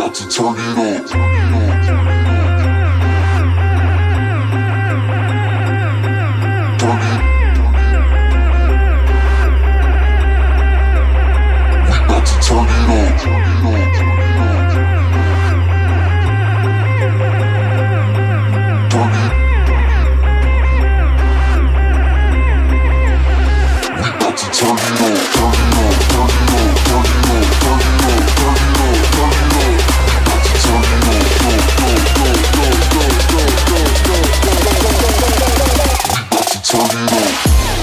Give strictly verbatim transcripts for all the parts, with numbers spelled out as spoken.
about to turn it up. Turn it. We about to turn it up. Turn it. We about to turn it up. Turn it up. Turn it up. Turn it up. Turn it up. Turn it up. Turn it up. We about to turn it up. Go, go, go, go, go, go, go, go, go, go, go. We about to turn it up.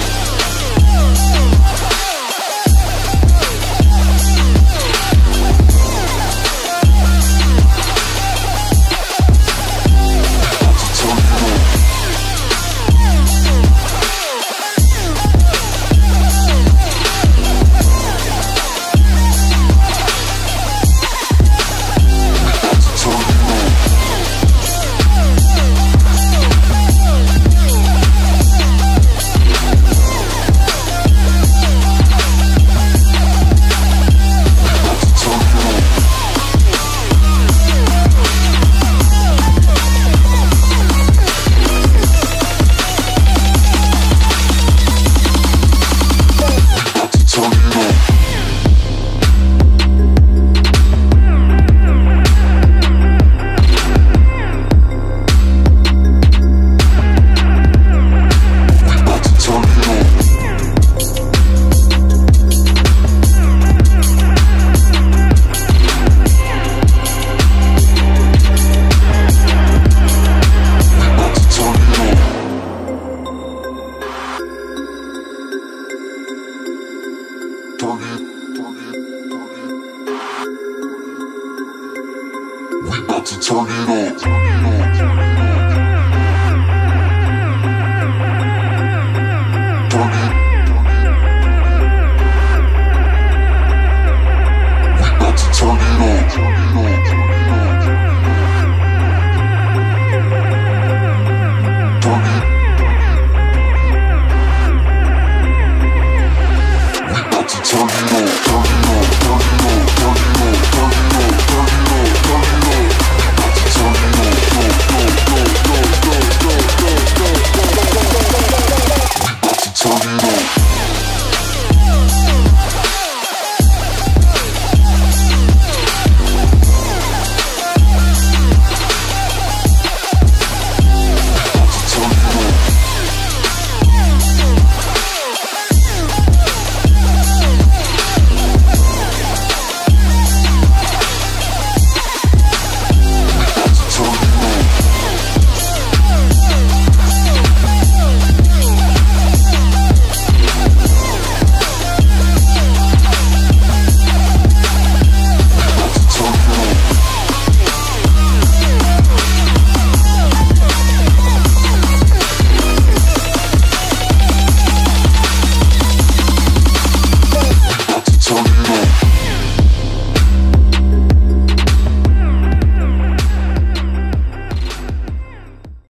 Turn it, turn it, turn it. We about to turn it up.